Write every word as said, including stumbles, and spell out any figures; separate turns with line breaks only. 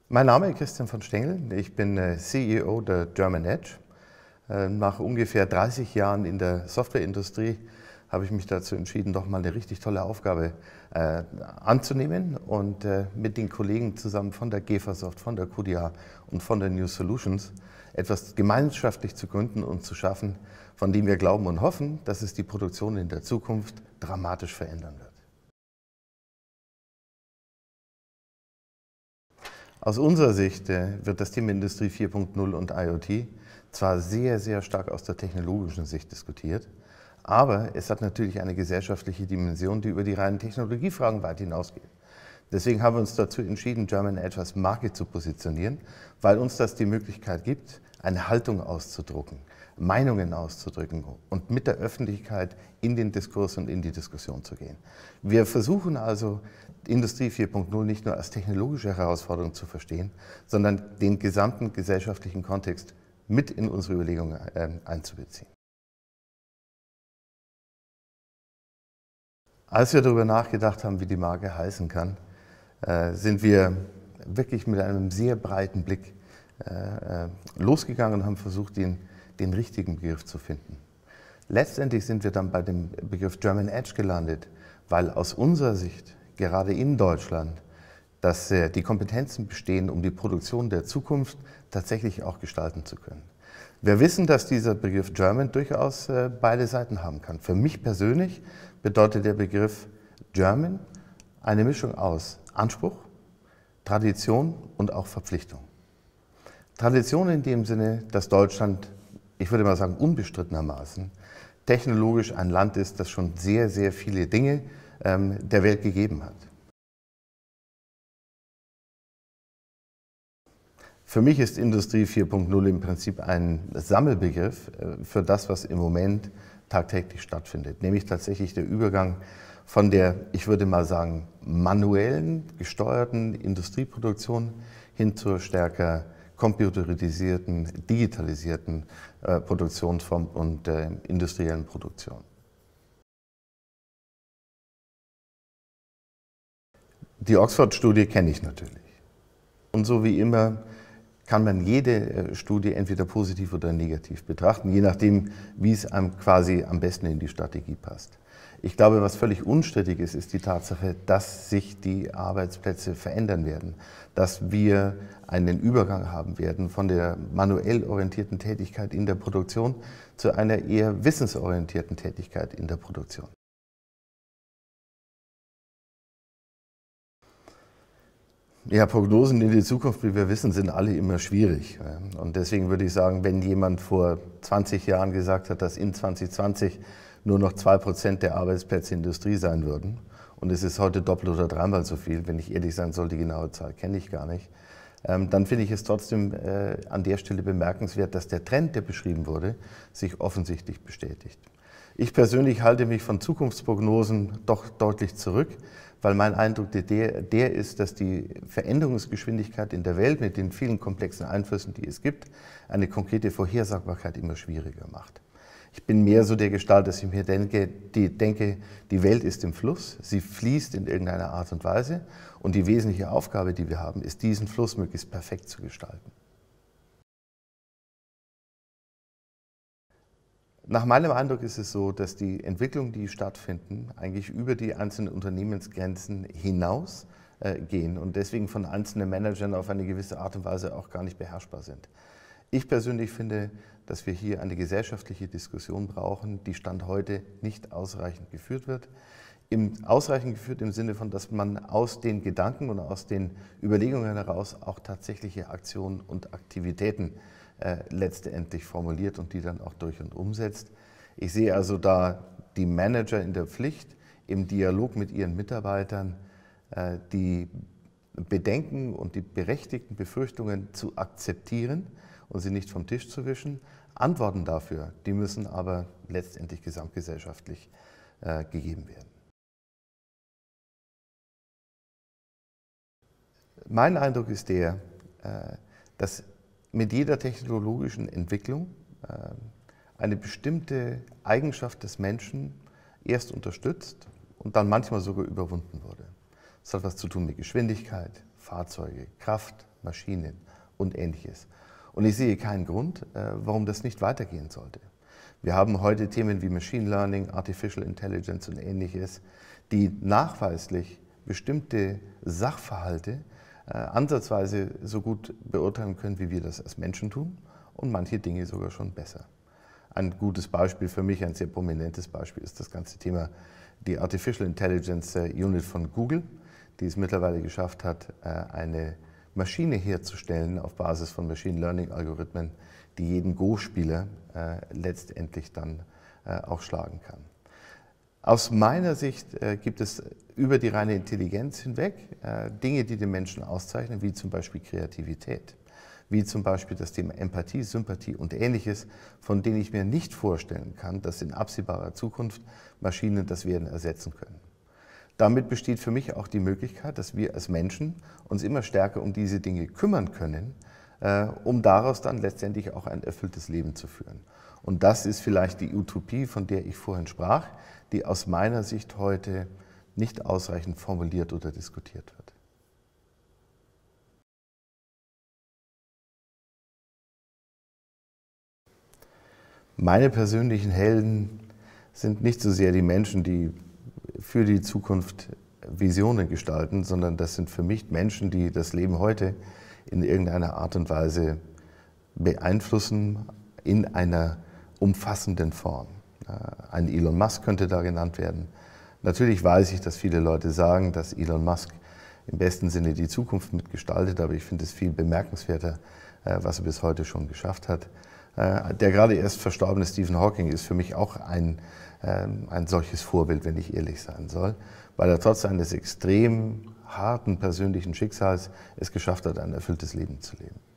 Mein Name ist Christian von Stengel, ich bin C E O der German Edge. Nach ungefähr dreißig Jahren in der Softwareindustrie habe ich mich dazu entschieden, doch mal eine richtig tolle Aufgabe äh, anzunehmen und äh, mit den Kollegen zusammen von der Gefasoft, von der Q D A und von der New Solutions etwas gemeinschaftlich zu gründen und zu schaffen, von dem wir glauben und hoffen, dass es die Produktion in der Zukunft dramatisch verändern wird. Aus unserer Sicht äh, wird das Thema Industrie vier Punkt null und IoT zwar sehr, sehr stark aus der technologischen Sicht diskutiert, aber es hat natürlich eine gesellschaftliche Dimension, die über die reinen Technologiefragen weit hinausgeht. Deswegen haben wir uns dazu entschieden, German Edge als Marke zu positionieren, weil uns das die Möglichkeit gibt, eine Haltung auszudrucken, Meinungen auszudrücken und mit der Öffentlichkeit in den Diskurs und in die Diskussion zu gehen. Wir versuchen also, Industrie vier Punkt null nicht nur als technologische Herausforderung zu verstehen, sondern den gesamten gesellschaftlichen Kontext mit in unsere Überlegungen einzubeziehen. Als wir darüber nachgedacht haben, wie die Marke heißen kann, sind wir wirklich mit einem sehr breiten Blick losgegangen und haben versucht, den, den richtigen Begriff zu finden. Letztendlich sind wir dann bei dem Begriff German Edge gelandet, weil aus unserer Sicht, gerade in Deutschland, dass die Kompetenzen bestehen, um die Produktion der Zukunft tatsächlich auch gestalten zu können. Wir wissen, dass dieser Begriff German durchaus beide Seiten haben kann. Für mich persönlich bedeutet der Begriff German eine Mischung aus Anspruch, Tradition und auch Verpflichtung. Tradition in dem Sinne, dass Deutschland, ich würde mal sagen unbestrittenermaßen, technologisch ein Land ist, das schon sehr, sehr viele Dinge ähm, der Welt gegeben hat. Für mich ist Industrie vier Punkt null im Prinzip ein Sammelbegriff für das, was im Moment tagtäglich stattfindet, nämlich tatsächlich der Übergang von der, ich würde mal sagen, manuellen, gesteuerten Industrieproduktion hin zur stärker computerisierten, digitalisierten äh, Produktionsform und äh, industriellen Produktion. Die Oxford-Studie kenne ich natürlich. Und so wie immer kann man jede Studie entweder positiv oder negativ betrachten, je nachdem, wie es einem quasi am besten in die Strategie passt. Ich glaube, was völlig unstrittig ist, ist die Tatsache, dass sich die Arbeitsplätze verändern werden, dass wir einen Übergang haben werden von der manuell orientierten Tätigkeit in der Produktion zu einer eher wissensorientierten Tätigkeit in der Produktion. Ja, Prognosen in die Zukunft, wie wir wissen, sind alle immer schwierig. Und deswegen würde ich sagen, wenn jemand vor zwanzig Jahren gesagt hat, dass in zwanzig zwanzig nur noch zwei Prozent der Arbeitsplätze Industrie sein würden, und es ist heute doppelt oder dreimal so viel, wenn ich ehrlich sein soll, die genaue Zahl kenne ich gar nicht, dann finde ich es trotzdem an der Stelle bemerkenswert, dass der Trend, der beschrieben wurde, sich offensichtlich bestätigt. Ich persönlich halte mich von Zukunftsprognosen doch deutlich zurück, weil mein Eindruck der, der ist, dass die Veränderungsgeschwindigkeit in der Welt mit den vielen komplexen Einflüssen, die es gibt, eine konkrete Vorhersagbarkeit immer schwieriger macht. Ich bin mehr so der Gestalt, dass ich mir denke die, denke, die Welt ist im Fluss, sie fließt in irgendeiner Art und Weise und die wesentliche Aufgabe, die wir haben, ist, diesen Fluss möglichst perfekt zu gestalten. Nach meinem Eindruck ist es so, dass die Entwicklungen, die stattfinden, eigentlich über die einzelnen Unternehmensgrenzen hinaus äh, gehen und deswegen von einzelnen Managern auf eine gewisse Art und Weise auch gar nicht beherrschbar sind. Ich persönlich finde, dass wir hier eine gesellschaftliche Diskussion brauchen, die Stand heute nicht ausreichend geführt wird. Im, ausreichend geführt im Sinne von, dass man aus den Gedanken und aus den Überlegungen heraus auch tatsächliche Aktionen und Aktivitäten Äh, letztendlich formuliert und die dann auch durch und umsetzt. Ich sehe also da die Manager in der Pflicht, im Dialog mit ihren Mitarbeitern äh, die Bedenken und die berechtigten Befürchtungen zu akzeptieren und sie nicht vom Tisch zu wischen. Antworten dafür, die müssen aber letztendlich gesamtgesellschaftlich äh, gegeben werden. Mein Eindruck ist der, äh, dass mit jeder technologischen Entwicklung äh, eine bestimmte Eigenschaft des Menschen erst unterstützt und dann manchmal sogar überwunden wurde. Das hat was zu tun mit Geschwindigkeit, Fahrzeuge, Kraft, Maschinen und Ähnliches. Und ich sehe keinen Grund, warum das nicht weitergehen sollte. Wir haben heute Themen wie Machine Learning, Artificial Intelligence und Ähnliches, die nachweislich bestimmte Sachverhalte äh, ansatzweise so gut beurteilen können, wie wir das als Menschen tun und manche Dinge sogar schon besser. Ein gutes Beispiel für mich, ein sehr prominentes Beispiel, ist das ganze Thema die Artificial Intelligence Unit von Google, die es mittlerweile geschafft hat, eine Maschine herzustellen auf Basis von Machine Learning Algorithmen, die jeden Go-Spieler äh, letztendlich dann äh, auch schlagen kann. Aus meiner Sicht äh, gibt es über die reine Intelligenz hinweg äh, Dinge, die den Menschen auszeichnen, wie zum Beispiel Kreativität, wie zum Beispiel das Thema Empathie, Sympathie und Ähnliches, von denen ich mir nicht vorstellen kann, dass in absehbarer Zukunft Maschinen das werden ersetzen können. Damit besteht für mich auch die Möglichkeit, dass wir als Menschen uns immer stärker um diese Dinge kümmern können, äh, um daraus dann letztendlich auch ein erfülltes Leben zu führen. Und das ist vielleicht die Utopie, von der ich vorhin sprach, die aus meiner Sicht heute nicht ausreichend formuliert oder diskutiert wird. Meine persönlichen Helden sind nicht so sehr die Menschen, die für die Zukunft Visionen gestalten, sondern das sind für mich Menschen, die das Leben heute in irgendeiner Art und Weise beeinflussen in einer umfassenden Form. Ein Elon Musk könnte da genannt werden. Natürlich weiß ich, dass viele Leute sagen, dass Elon Musk im besten Sinne die Zukunft mitgestaltet, aber ich finde es viel bemerkenswerter, was er bis heute schon geschafft hat. Der gerade erst verstorbene Stephen Hawking ist für mich auch ein, ein solches Vorbild, wenn ich ehrlich sein soll, weil er trotz eines extrem harten persönlichen Schicksals es geschafft hat, ein erfülltes Leben zu leben.